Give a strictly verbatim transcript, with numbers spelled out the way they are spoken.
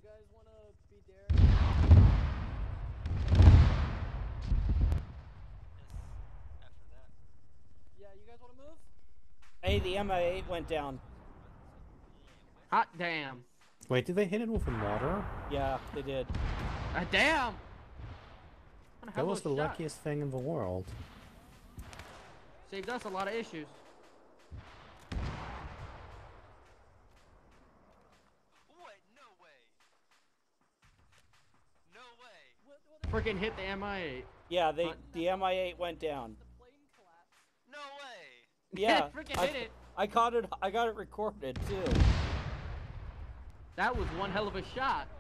guys want to be daring? After that. Yeah, you guys want to move? Hey, the M I eight went down. Hot damn. Wait, did they hit it with water? Yeah, they did. Ah, damn! That was the shot. luckiest thing in the world. Saved us a lot of issues. What? No way. No way. Freaking hit the M I eight. Yeah, they the M I eight went down. No way. Yeah, freaking I, hit it. I caught it. I got it recorded too. That was one hell of a shot.